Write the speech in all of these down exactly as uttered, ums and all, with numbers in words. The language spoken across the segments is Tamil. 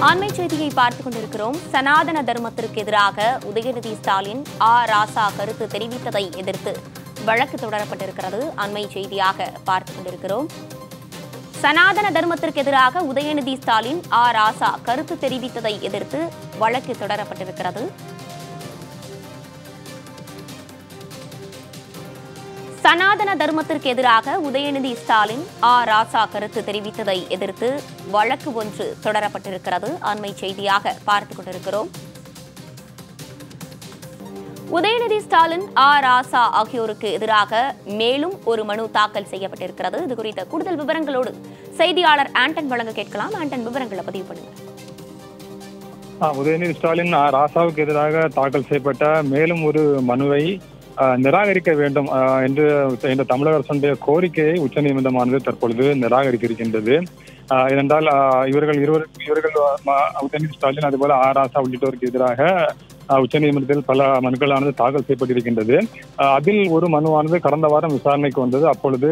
ஆண்மை செய்தியை பார்த்துக் கொண்டிருக்கிறோம். சனாதன தர்மத்திற்கு எதிராக உதயநிதி ஸ்டாலின் ஆ ராசா கருத்து தெரிவித்ததை எதிர்த்து வழக்கு தொடரப்பட்டிருக்கிறது. அண்மை செய்தியாக பார்த்துக் கொண்டிருக்கிறோம். சனாதன தர்மத்திற்கு எதிராக உதயநிதி ஸ்டாலின் ஆ ராசா கருத்து தெரிவித்ததை எதிர்த்து வழக்கு தொடரப்பட்டிருக்கிறது. சனாதன தர்மத்திற்கு எதிராக உதயநிதி ஸ்டாலின் ஆ ராசா கருத்து தெரிவித்ததை எதிர்த்து வழக்கு ஒன்று தொடரப்பட்டிருக்கிறது. அண்மை செய்தியாக பார்த்துக் கொண்டிருக்கிறோம். உதயநிதி ஸ்டாலின் ஆ ராசா ஆகியோருக்கு எதிராக மேலும் ஒரு மனு தாக்கல் செய்யப்பட்டிருக்கிறது. இது குறித்த கூடுதல் விவரங்களோடு செய்தியாளர் ஆண்டன் வழங்க கேட்கலாம். ஆண்டன், விவரங்களை பதிவு பண்ணுங்க. உதயநிதி ஸ்டாலின் ஆ ராசாவுக்கு எதிராக தாக்கல் செய்யப்பட்ட மேலும் ஒரு மனுவை நிராகரிக்க வேண்டும் என்று இந்த தமிழக அரசுடைய கோரிக்கையை உச்சநீதிமன்றமானது தற்பொழுது நிராகரிக்க இருக்கின்றது. ஏனென்றால் இவர்கள் இருவர் இவர்கள் உதயநிதி ஸ்டாலின் அதுபோல ஆ ராசா உள்ளிட்டோருக்கு எதிராக உச்சநீதிமன்றத்தில் பல மனுக்களானது தாக்கல் செய்யப்பட்டிருக்கின்றது. அதில் ஒரு மனுவானது கடந்த வாரம் விசாரணைக்கு வந்தது. அப்பொழுது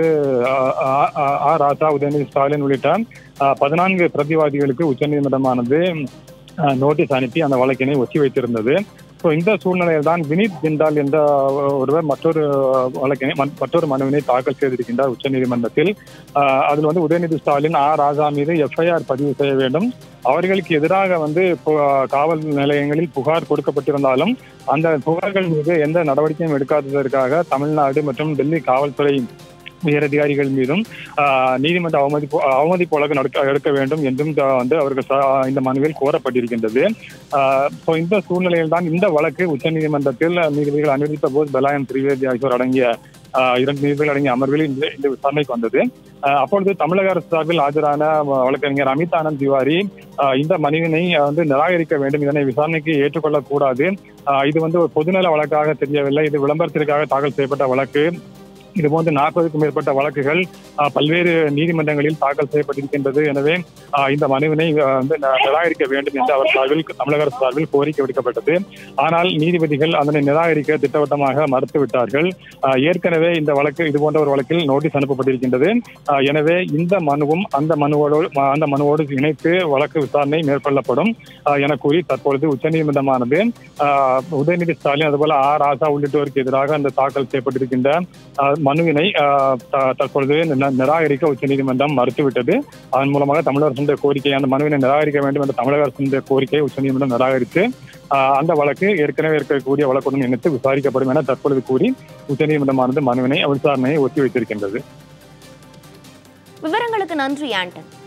ஆ ராசா, உதயநிதி ஸ்டாலின் உள்ளிட்ட பதினான்கு பிரதிவாதிகளுக்கு உச்சநீதிமன்றமானது நோட்டீஸ் அனுப்பி அந்த வழக்கினை ஒத்தி வைத்திருந்தது. ஸோ இந்த சூழ்நிலையில் தான் வினித் ஜிண்டால் என்ற ஒருவர் மற்றொரு வழக்கினை மற்றொரு மனுவினை தாக்கல் செய்திருக்கின்றார் உச்சநீதிமன்றத்தில். அதில் வந்து உதயநிதி ஸ்டாலின் ஆ ராசா மீது எஃப்ஐஆர் பதிவு செய்ய வேண்டும், அவர்களுக்கு எதிராக வந்து காவல் நிலையங்களில் புகார் கொடுக்கப்பட்டிருந்தாலும் அந்த புகார்கள் மீது எந்த நடவடிக்கையும் எடுக்காததற்காக தமிழ்நாடு மற்றும் டெல்லி காவல்துறை உயரதிகாரிகள் மீதும் நீதிமன்ற அவமதிப்பு அவமதிப்பு வழக்கு நடக்க எடுக்க வேண்டும் என்றும் வந்து அவர்கள் இந்த மனுவில் கோரப்பட்டிருக்கின்றது. ஸோ இந்த சூழ்நிலையில் தான் இந்த வழக்கு உச்சநீதிமன்றத்தில் நீதிபதிகள் அனுமதித்த போது பலாயம் திரிவேதி ஆகியோர் அடங்கிய இரண்டு நீதிபதிகள் அடங்கிய அமர்வில் இந்த இந்த விசாரணைக்கு வந்தது. அப்பொழுது தமிழக அரசு சார்பில் ஆஜரான வழக்கறிஞர் அமித் ஆனந்த் திவாரி இந்த மனுவினை வந்து நிராகரிக்க வேண்டும், இதனை விசாரணைக்கு ஏற்றுக்கொள்ளக்கூடாது, இது வந்து ஒரு பொதுநல வழக்காக தெரியவில்லை, இது விளம்பரத்திற்காக தாக்கல் செய்யப்பட்ட வழக்கு, இதுபோன்று நாற்பதுக்கும் மேற்பட்ட வழக்குகள் பல்வேறு நீதிமன்றங்களில் தாக்கல் செய்யப்பட்டிருக்கின்றது, எனவே இந்த மனுவினை வந்து நிராகரிக்க வேண்டும் என்று அவர் சார்பில் தமிழக அரசு சார்பில் கோரிக்கை விடுக்கப்பட்டது. ஆனால் நீதிபதிகள் அதனை நிராகரிக்க திட்டவட்டமாக மறுத்துவிட்டார்கள். ஏற்கனவே இந்த வழக்கு இதுபோன்ற ஒரு வழக்கில் நோட்டீஸ் அனுப்பப்பட்டிருக்கின்றது. எனவே இந்த மனுவும் அந்த மனுவோடு அந்த மனுவோடு இணைத்து வழக்கு விசாரணை மேற்கொள்ளப்படும் என கூறி தற்பொழுது உச்சநீதிமன்றமானது உதயநிதி ஸ்டாலின் அதுபோல ஆ ராசா உள்ளிட்டோருக்கு எதிராக அந்த தாக்கல் செய்யப்பட்டிருக்கின்ற மனுவினை தற்பொழுது நிராகரிக்க உச்சநீதிமன்றம் மறுத்துவிட்டது. அதன் மூலமாக தமிழக அரசுடைய கோரிக்கை அந்த மனுவினை நிராகரிக்க வேண்டும் என்ற தமிழக அரசுடைய கோரிக்கையை உச்சநீதிமன்றம் நிராகரித்து அந்த வழக்கு ஏற்கனவே இருக்கக்கூடிய வழக்குடன் இணைத்து விசாரிக்கப்படும் என தற்பொழுது கூறி உச்சநீதிமன்றமானது மனுவினை விசாரணையை ஒத்தி வைத்திருக்கின்றது. விவரங்களுக்கு நன்றி ஆண்டன்.